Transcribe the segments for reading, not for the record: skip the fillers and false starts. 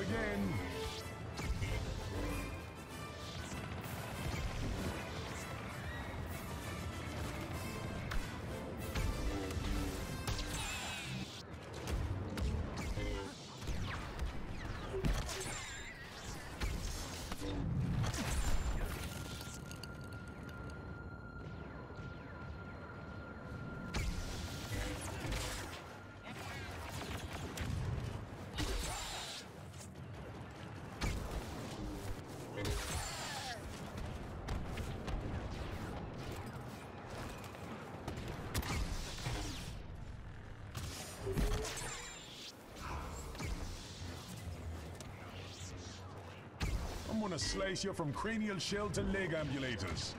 again. I'm gonna slice you from cranial shell to leg ambulators.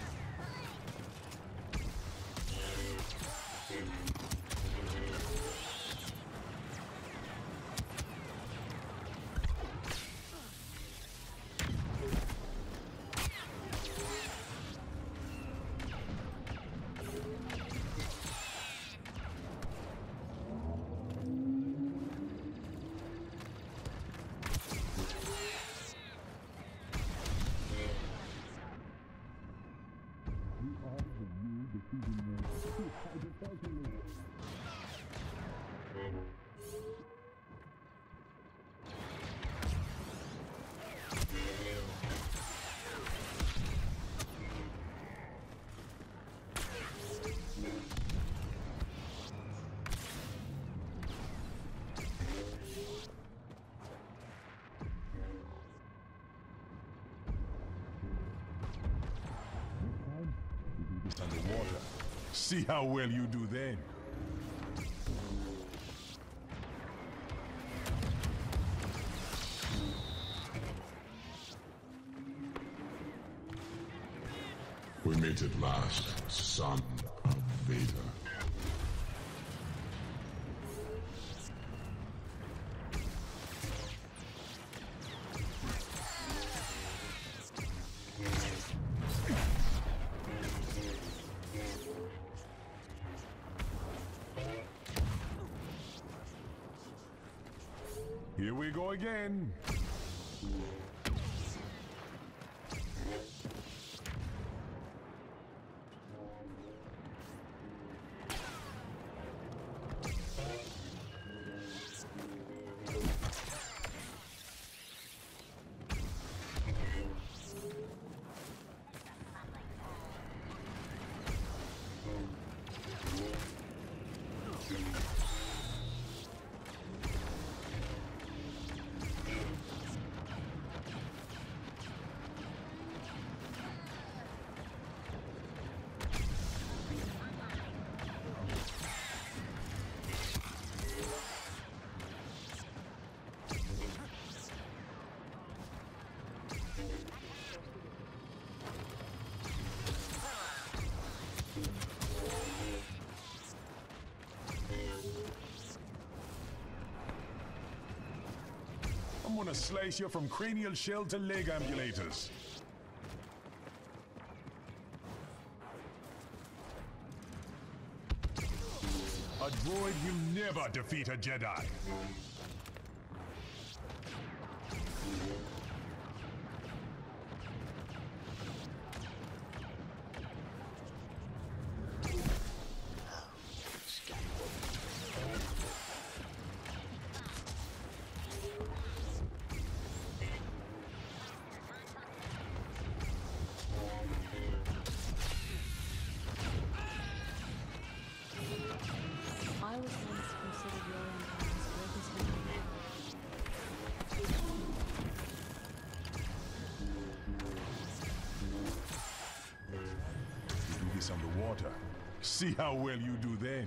Underwater. See how well you do then. We meet at last, son of Vader. Here we go again. I'm gonna slice you from cranial shell to leg ambulators. A droid will never defeat a Jedi. I was once considered your empire's greatest enemy. You do this underwater. See how well you do then.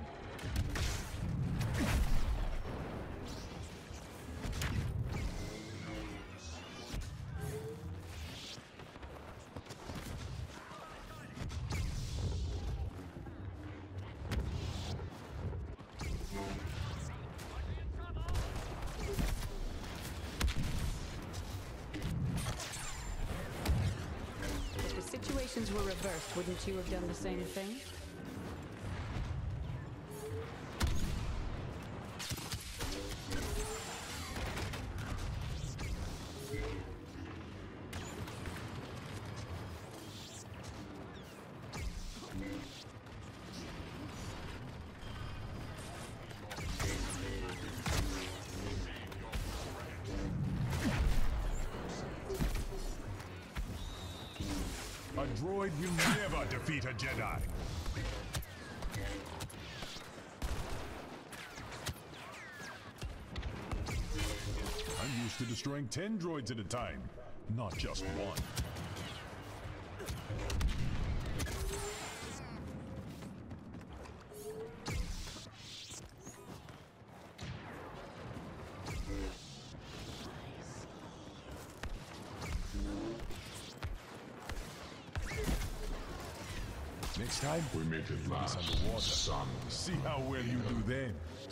If the situations were reversed, wouldn't you have done the same thing? droid will never defeat a Jedi. I'm used to destroying 10 droids at a time, not just one. Next time, We made it last, underwater. son. See how well you do then.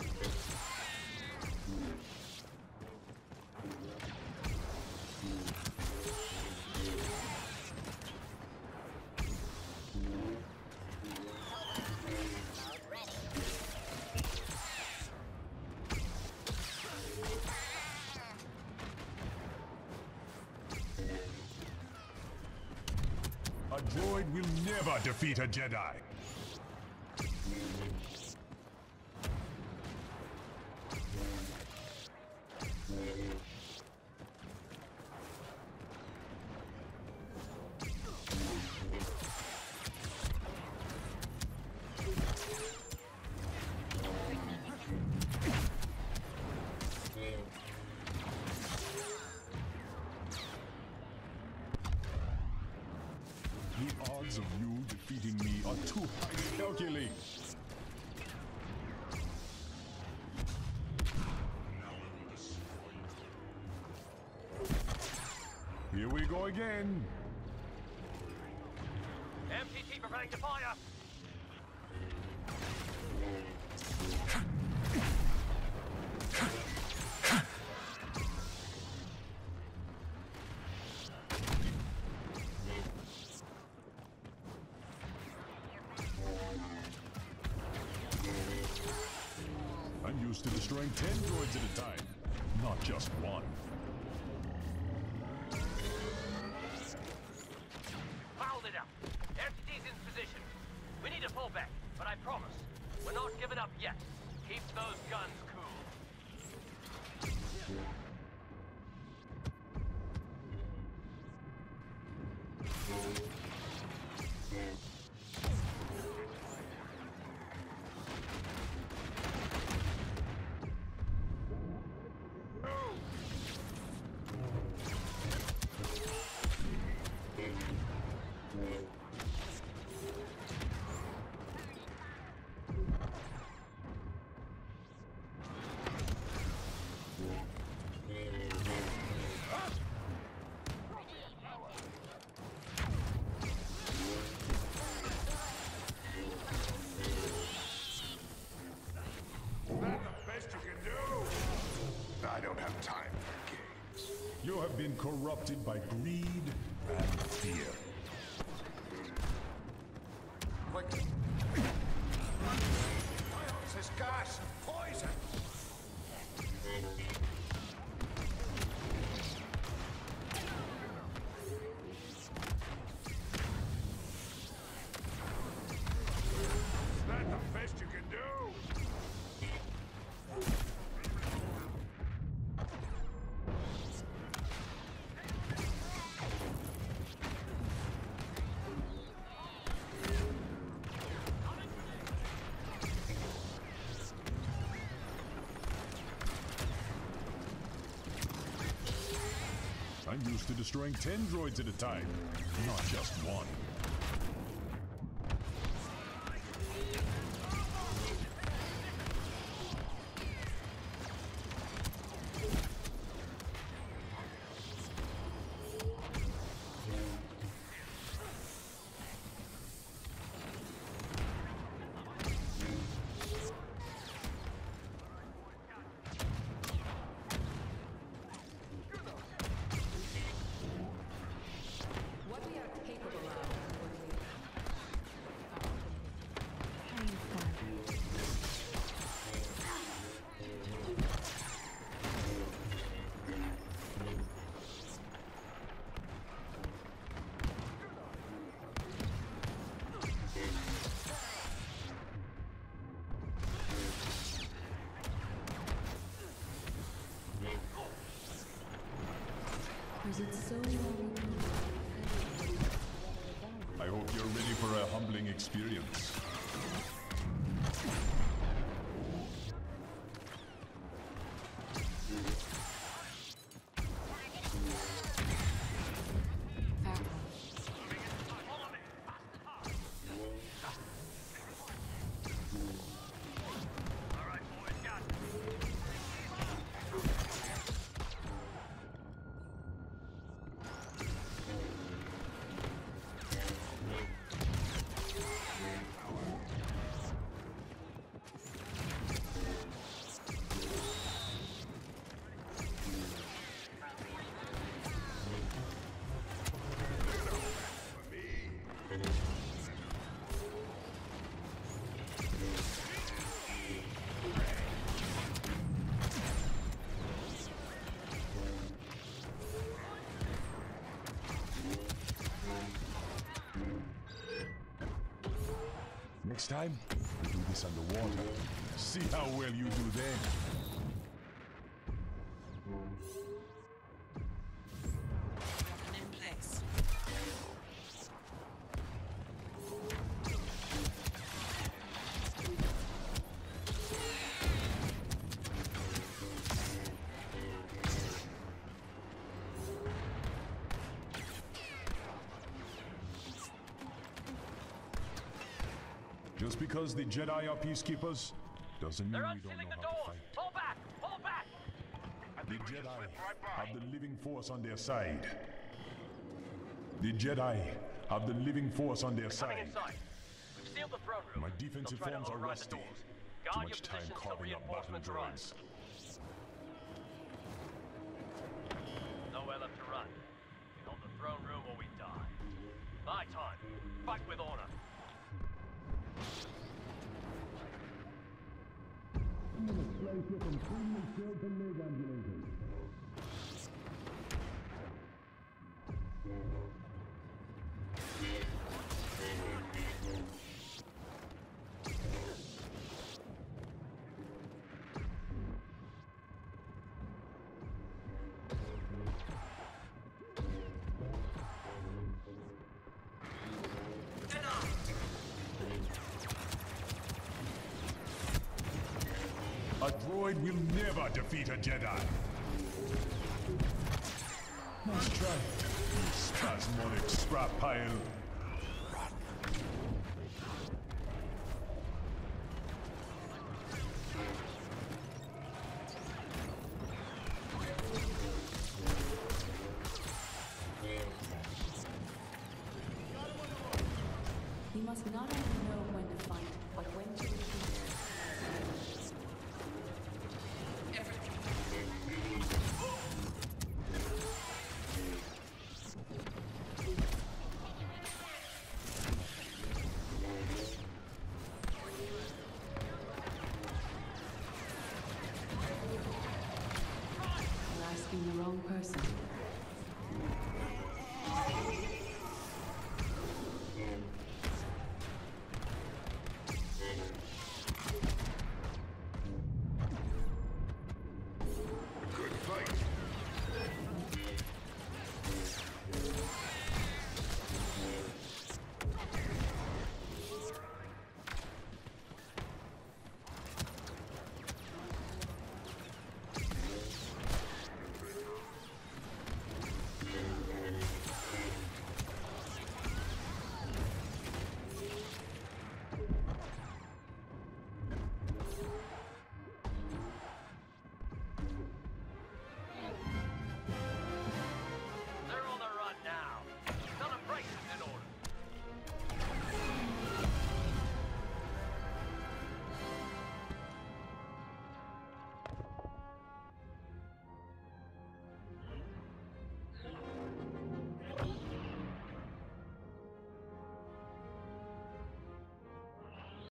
A droid will never defeat a Jedi. The odds of you defeating me are too high to calculate. Here we go again. MTT preparing to fire! I'm used to destroying 10 droids at a time, not just one. Fouled it up. MTT's in position. We need to pull back, but I promise, we're not giving up yet. Keep those guns cool. I don't have time for games. You have been corrupted by greed and fear. What? This gas, poison. Is that the best you can do? I'm used to destroying 10 droids at a time, not just one. What we are capable of Was it so long? I Next time, we do this underwater. See how well you do then. Weapon in place. Just because the Jedi are peacekeepers doesn't mean They're we don't unsealing know the how to doors! fight. Pull back! Pull back! The Jedi have the living force on their side. The Jedi have the living force on their Coming side. inside. We've sealed the throne room. My defensive They'll try to forms are override the rusty. doors. Too Guard much your time positions till carving up battle reinforcements arrive. droids. Nowhere left to run. We hold the throne room or we die. My time. Fight with honor. A droid will never defeat a Jedi. Nice try, you spasmodic scrap pile. You must not only know when to fight, but when to retreat. You're asking the wrong person.